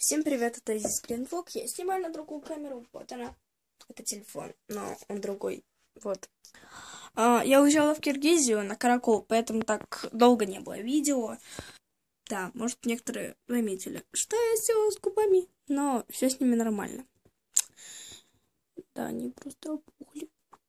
Всем привет, это Азиз Клинвок. Я снимаю на другую камеру. Вот она. Это телефон, но он другой. Вот. Я уезжала в Киргизию на каракол, поэтому так долго не было видео. Да, может, некоторые заметили, что я сделала с губами, но все с ними нормально. Да, они просто опухли.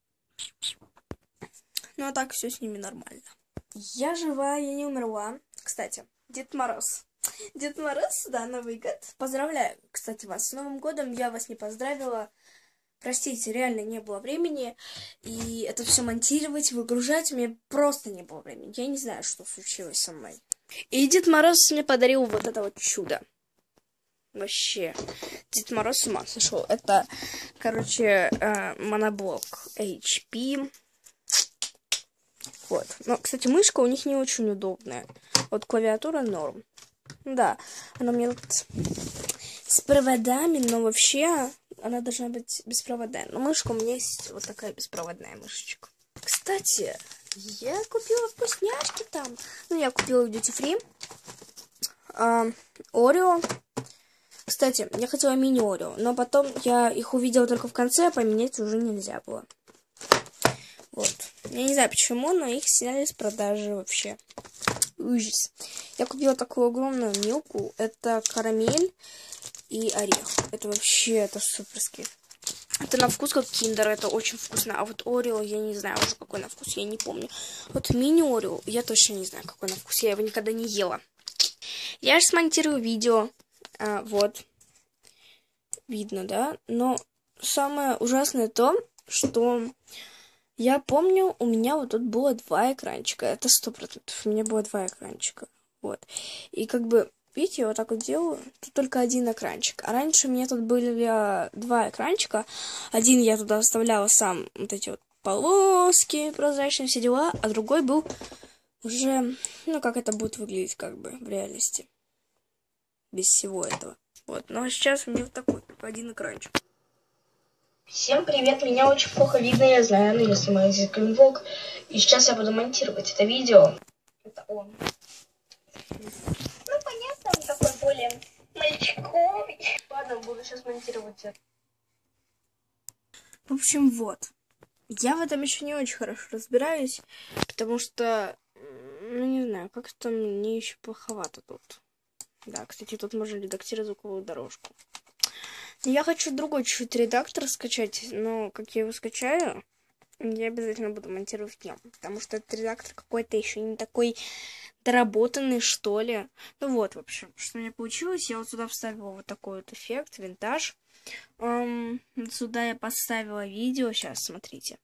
Ну, а так все с ними нормально. Я жива, я не умерла. Кстати, Дед Мороз. Дед Мороз, да, Новый год. Поздравляю, кстати, вас с Новым годом. Я вас не поздравила. Простите, реально не было времени. И это все монтировать, выгружать. Мне просто не было времени. Я не знаю, что случилось со мной. И Дед Мороз мне подарил вот это вот чудо. Вообще. Дед Мороз с ума сошел. Это, короче, моноблок HP. Вот. Но, кстати, мышка у них не очень удобная. Вот клавиатура норм. Да, она мне тут с проводами, но вообще она должна быть беспроводная. Но мышка у меня есть вот такая беспроводная мышечка. Кстати, я купила вкусняшки там. Ну, я купила в Duty Free. Орео. Кстати, я хотела мини-орео, но потом я их увидела только в конце, а поменять уже нельзя было. Вот. Я не знаю почему, но их сняли с продажи вообще. Ужас. Я купила такую огромную милку. Это карамель и орех. Это вообще, это суперски. Это на вкус как киндер, это очень вкусно. А вот орео, я не знаю уже какой на вкус, я не помню. Вот мини-орео, я точно не знаю какой на вкус. Я его никогда не ела. Я же смонтирую видео. Вот. Видно, да? Но самое ужасное то, что... Я помню, у меня вот тут было 2 экранчика. Это 100%. У меня было 2 экранчика. Вот. И как бы, видите, я вот так вот делаю. Тут только 1 экранчик. А раньше у меня тут были 2 экранчика. Один я туда вставляла сам вот эти вот полоски прозрачные, все дела. А другой был уже, ну, как это будет выглядеть как бы в реальности. Без всего этого. Вот. Но сейчас у меня вот такой, только 1 экранчик. Всем привет, меня очень плохо видно, я знаю, но я снимаю Азиз Клинвок, и сейчас я буду монтировать это видео. Это он. Ну, понятно, он такой более мальчиковый. Ладно, буду сейчас монтировать это. В общем, вот. Я в этом еще не очень хорошо разбираюсь, потому что, ну, не знаю, как-то мне еще плоховато тут. Да, кстати, тут можно редактировать звуковую дорожку. Я хочу другой чуть-чуть редактор скачать, но как я его скачаю, я обязательно буду монтировать в нем, потому что этот редактор какой-то еще не такой доработанный, что ли. Ну вот, в общем, что у меня получилось, я вот сюда вставила вот такой вот эффект, винтаж. Сюда я поставила видео, сейчас, смотрите.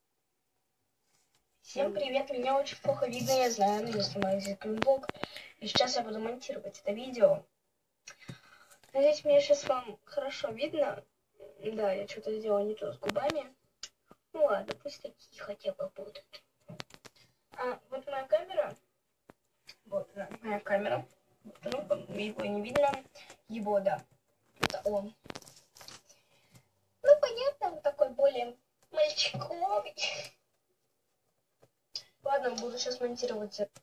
Всем привет, меня очень плохо видно, я знаю, но я снимаю Азиз Клинвок, и сейчас я буду монтировать это видео. Надеюсь, мне сейчас вам хорошо видно. Да, я что-то сделала не то с губами. Ну ладно, пусть такие хотя бы будут. Вот моя камера. Вот она, моя камера. Вот она, его не видно. Его, да. Это он. Ну, понятно, он такой более мальчиковый. Ладно, буду сейчас монтировать это.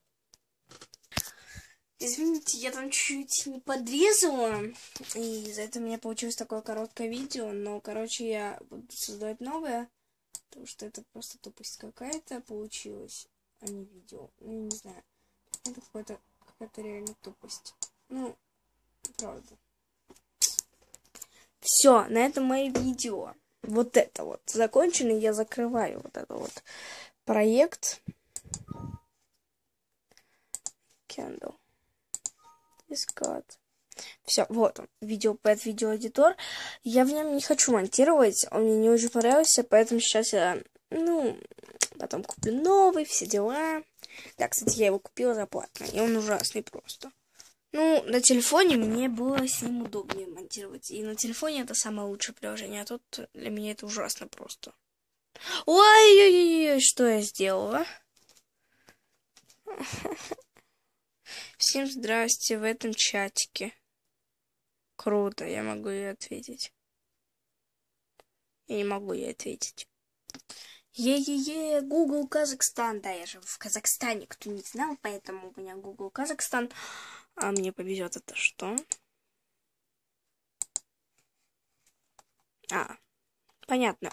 Извините, я там чуть не подрезала, и из-за этого у меня получилось такое короткое видео, но, короче, я буду создавать новое, потому что это просто тупость какая-то получилась, а не видео. Ну, я не знаю, это какая-то реально тупость. Ну, правда. Все, на этом мои видео. Вот это вот закончено, я закрываю вот этот вот проект. Candle. Искать. Все, вот он, видеопэд, видеоэдитор. Я в нем не хочу монтировать, он мне не очень понравился, поэтому сейчас я, потом куплю новый, все дела. Да, кстати, я его купила за платно, и он ужасный просто. Ну, на телефоне мне было с ним удобнее монтировать, и на телефоне это самое лучшее приложение, а тут для меня это ужасно просто. Ой-ой-ой, что я сделала? Всем здрасте в этом чатике. Круто, я могу ей ответить. Я не могу ей ответить. Е-е-е, Google Казахстан. Да, я живу в Казахстане, кто не знал, поэтому у меня Google Казахстан. А мне повезет это что? А, понятно.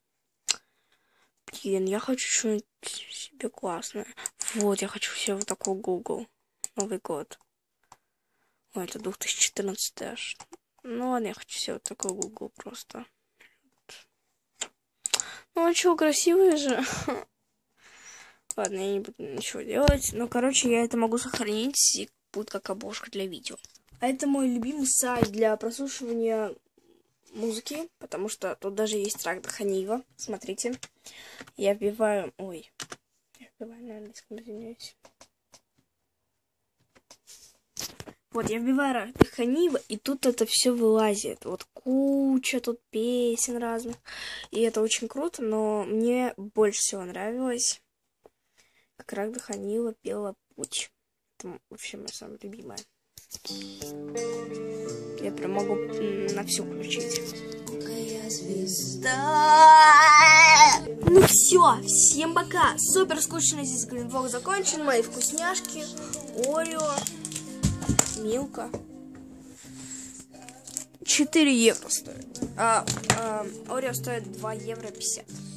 Блин, я хочу что-нибудь себе классное. Вот, я хочу себе вот такой Google. Новый год. Ой, это 2014 аж. Ну ладно, я хочу себе вот такой Google просто. Ну а чё, красивый же. Ладно, я не буду ничего делать. Но, короче, я это могу сохранить, и будет как обложка для видео. А это мой любимый сайт для прослушивания музыки, потому что тут даже есть трек Даханиева. Смотрите. Я вбиваю... Ой. Я вбиваю на английском, извиняюсь. Вот, я вбиваю Даханиева, и тут это все вылазит. Вот куча тут песен разных. И это очень круто, но мне больше всего нравилось, как Рах Даханиева пела «Путь». Это вообще моя самая любимая. Я прям могу на всю включить. Ну все, всем пока. Супер скучно здесь Гринвок закончен. Мои вкусняшки. Орео. Милка. 4 евро стоит. Орео стоит 2 евро 50.